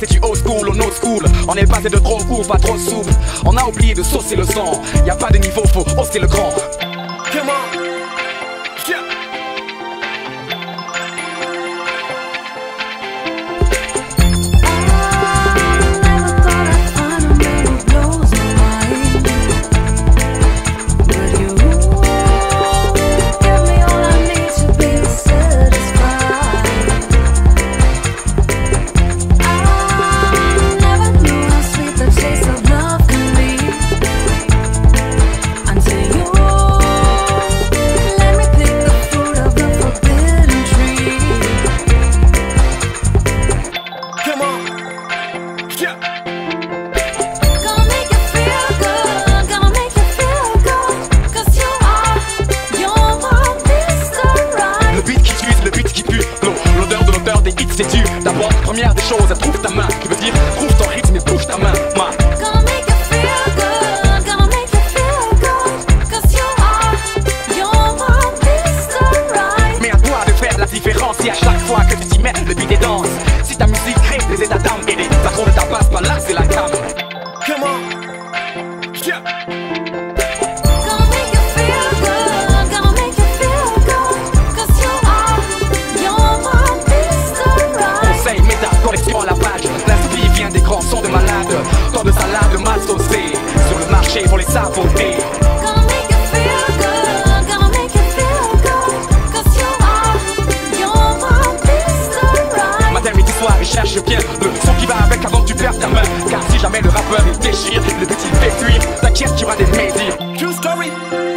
passer du old school au no school. On est passé de trop court, pas trop souple. On a oublié de saucer le sang. Y a pas de niveau, faut hausser le cran. Come on. Yeah. C'est tu, d'abord, première des choses, trouve ta main, qui veut dire trouve ton rythme et bouge ta main, man. Gonna make you feel good, gonna make you feel good, cause you're my Mr. Right. Mais à toi de faire la différence, si à chaque fois que tu t'y mets, le beat et danse. Si ta musique crée des états d'âme et des patrons ne tabassent pas là, c'est la gamme. Come on, yeah. Son de malade, tant de salade mal saucée sur le marché pour les saboter. Gonna make you feel good, gonna make you feel good, cause you're my Mr. Right. Matin, midi, soir, et cherche bien le son qui va avec avant que tu perdes ta main. Car si jamais le rappeur il déchire, le but il fait fuir, t'inquiète qu'il y aura des médias. True story.